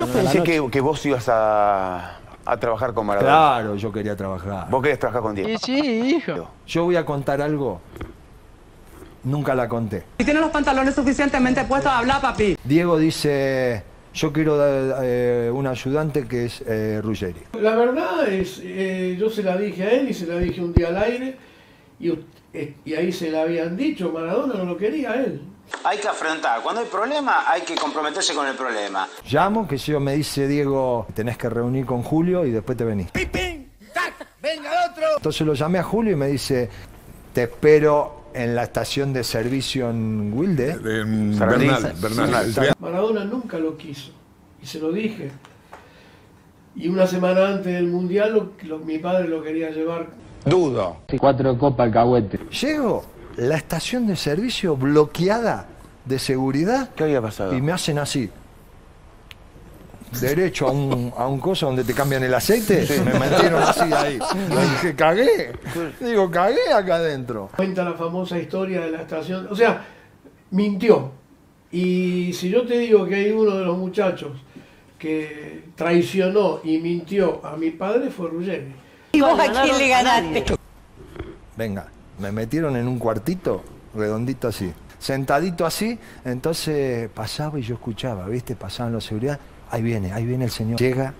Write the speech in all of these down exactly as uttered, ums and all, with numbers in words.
Yo pensé que, que vos ibas a, a trabajar con Maradona. Claro, yo quería trabajar. Vos querías trabajar con Diego. Y sí, hijo. Yo voy a contar algo. Nunca la conté. Si tienes los pantalones suficientemente puestos, habla, papi. Diego dice, yo quiero eh, un ayudante que es eh, Ruggeri. La verdad es, eh, yo se la dije a él y se la dije un día al aire y, eh, y ahí se la habían dicho, Maradona no lo quería a él. Hay que afrontar, cuando hay problema hay que comprometerse con el problema. Llamo, que yo me dice Diego, tenés que reunir con Julio y después te venís. ¡Pim, pim! ¡Tac! ¡Venga el otro! Entonces lo llamé a Julio y me dice, te espero en la estación de servicio en Wilde. En Bernal, Bernal. Sí. Maradona nunca lo quiso y se lo dije. Y una semana antes del Mundial lo, lo, mi padre lo quería llevar. Dudo. Cuatro copas alcahuete. Llego, la estación de servicio bloqueada de seguridad. ¿Qué había pasado? Y me hacen así. Derecho a un, a un coso donde te cambian el aceite. Sí. Me metieron así ahí. Y dije, cagué. Digo, cagué acá adentro. Cuenta la famosa historia de la estación. O sea, mintió. Y si yo te digo que hay uno de los muchachos que traicionó y mintió a mi padre, fue Ruggeri. ¿Y vos a quién le ganaste? Venga, me metieron en un cuartito redondito así. Sentadito así. Entonces pasaba y yo escuchaba, ¿viste? Pasaban los seguridad. Ahí viene, ahí viene el señor. Llega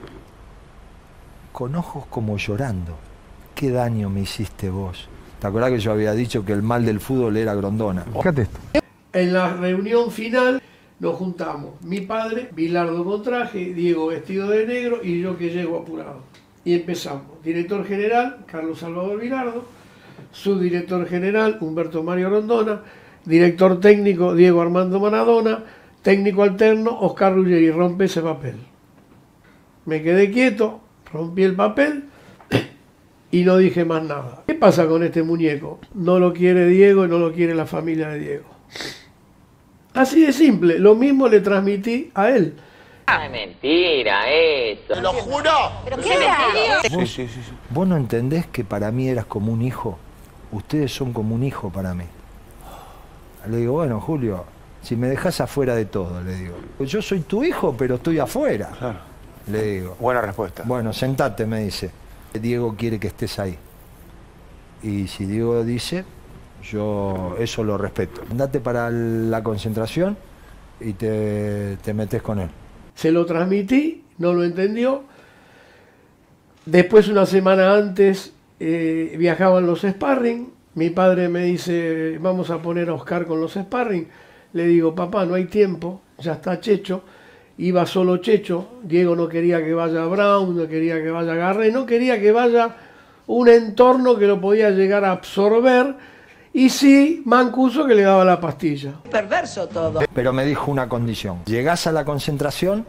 con ojos como llorando. ¿Qué daño me hiciste vos? ¿Te acordás que yo había dicho que el mal del fútbol era Grondona? Fíjate esto. En la reunión final nos juntamos. Mi padre, Bilardo con traje, Diego vestido de negro y yo que llego apurado. Y empezamos. Director general, Carlos Salvador Bilardo. Subdirector general, Humberto Mario Grondona. Director técnico, Diego Armando Maradona. Técnico alterno, Oscar Ruggeri, rompe ese papel. Me quedé quieto, rompí el papel y no dije más nada. ¿Qué pasa con este muñeco? No lo quiere Diego y no lo quiere la familia de Diego. Así de simple, lo mismo le transmití a él. Ah, mentira eso. ¡Te lo juro! ¿Pero qué era? Sí, sí, sí, sí. ¿Vos no entendés que para mí eras como un hijo? Ustedes son como un hijo para mí. Le digo, bueno, Julio, si me dejás afuera de todo, le digo. Yo soy tu hijo, pero estoy afuera. Claro. Le digo. Buena respuesta. Bueno, sentate, me dice. Diego quiere que estés ahí. Y si Diego dice, yo eso lo respeto. Andate para la concentración y te, te metes con él. Se lo transmití, no lo entendió. Después, una semana antes, eh, viajaban los sparring. Mi padre me dice, vamos a poner a Oscar con los sparring. Le digo, papá, no hay tiempo, ya está Checho. Iba solo Checho, Diego no quería que vaya Brown, no quería que vaya Garré, no quería que vaya un entorno que lo podía llegar a absorber, y sí, Mancuso que le daba la pastilla. Perverso todo. Pero me dijo una condición. Llegás a la concentración,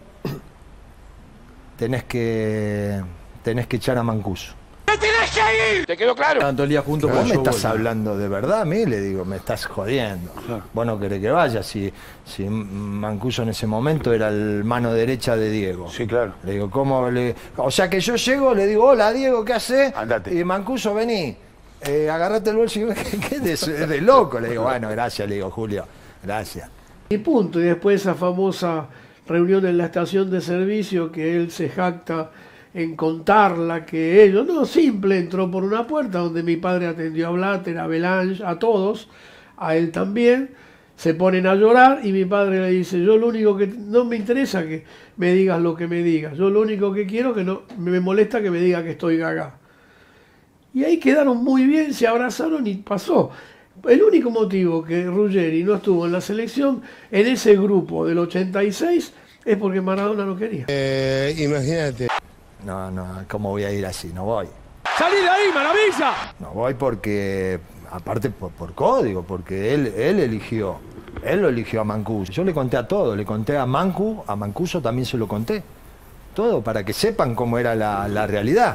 tenés que, tenés que echar a Mancuso. ¡Te tenés que ir! ¿Te quedó claro? Estaban todo el día juntos. ¿Vos me estás hablando de verdad a mí? Le digo, me estás jodiendo. Claro. Vos no querés que vaya, si, si Mancuso en ese momento era el mano derecha de Diego. Sí, claro. Le digo, ¿cómo le...? O sea que yo llego, le digo, hola Diego, ¿qué haces? Andate. Y Mancuso, vení, eh, agarrate el bolso y ¿qué, qué de, es de loco? Le digo, bueno, gracias, le digo, Julio, gracias. Y punto, y después esa famosa reunión en la estación de servicio que él se jacta en contarla, que ellos, no, simple, entró por una puerta donde mi padre atendió a Blatter, a Belange, a todos, a él también, se ponen a llorar y mi padre le dice, yo lo único que, no me interesa que me digas lo que me digas, yo lo único que quiero que no, me molesta que me diga que estoy gaga. Y ahí quedaron muy bien, se abrazaron y pasó. El único motivo que Ruggeri no estuvo en la selección, en ese grupo del ochenta y seis, es porque Maradona no quería. Eh, imagínate. No, no, ¿cómo voy a ir así? No voy. ¡Salí de ahí, maravilla! No voy porque, aparte por, por código, porque él, él eligió, él lo eligió a Mancuso. Yo le conté a todo, le conté a Mancu, a Mancuso también se lo conté. Todo, para que sepan cómo era la, la realidad.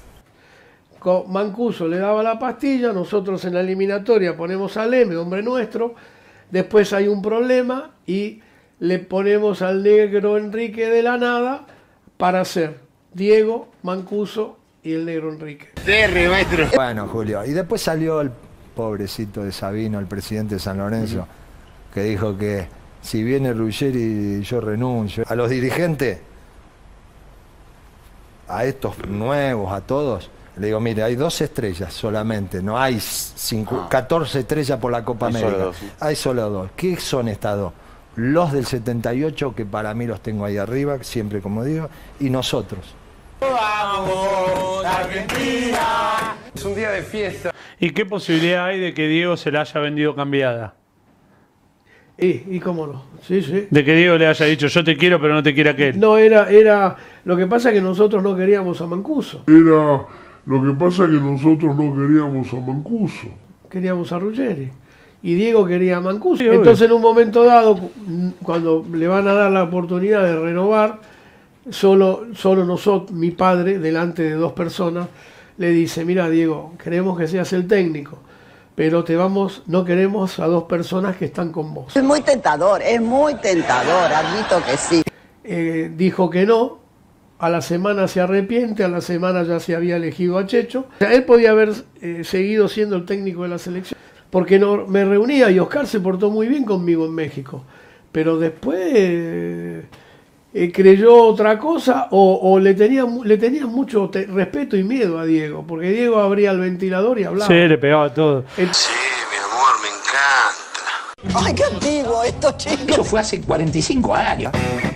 Mancuso le daba la pastilla, nosotros en la eliminatoria ponemos a Leme, hombre nuestro, después hay un problema y le ponemos al negro Enrique de la nada para hacer Diego, Mancuso y el negro Enrique. Terre, maestro. Bueno, Julio, y después salió el pobrecito de Sabino, el presidente de San Lorenzo, uh-huh. que dijo que si viene Ruggeri yo renuncio. A los dirigentes a estos nuevos, a todos, le digo, mire, hay dos estrellas solamente, no hay cinco, Ah. catorce estrellas por la Copa Hay América. solo dos, sí. Hay solo dos. ¿Qué son estas dos? Los del setenta y ocho, que para mí los tengo ahí arriba, siempre como digo, y nosotros. Es un día de fiesta. ¿Y qué posibilidad hay de que Diego se la haya vendido cambiada? Y, y cómo no, sí, sí. De que Diego le haya dicho, yo te quiero, pero no te quiere aquel. No, era, era, lo que pasa es que nosotros no queríamos a Mancuso, Era, lo que pasa es que nosotros no queríamos a Mancuso. queríamos a Ruggeri. Y Diego quería a Mancuso. Sí, obvio. Entonces en un momento dado, cu- cuando le van a dar la oportunidad de renovar, solo, solo nosotros, mi padre, delante de dos personas, le dice, mira Diego, queremos que seas el técnico, pero te vamos, no queremos a dos personas que están con vos. Es muy tentador, es muy tentador, admito que sí. Eh, dijo que no, a la semana se arrepiente, a la semana ya se había elegido a Checho. O sea, él podía haber eh, seguido siendo el técnico de la selección, porque no, me reunía y Oscar se portó muy bien conmigo en México, pero después eh, eh, creyó otra cosa o, o le tenía, mu- le tenía mucho te- respeto y miedo a Diego, porque Diego abría el ventilador y hablaba. Sí, le pegaba todo. El- Sí, mi amor, me encanta. Ay, qué antiguo esto, chicos. Eso fue hace cuarenta y cinco años.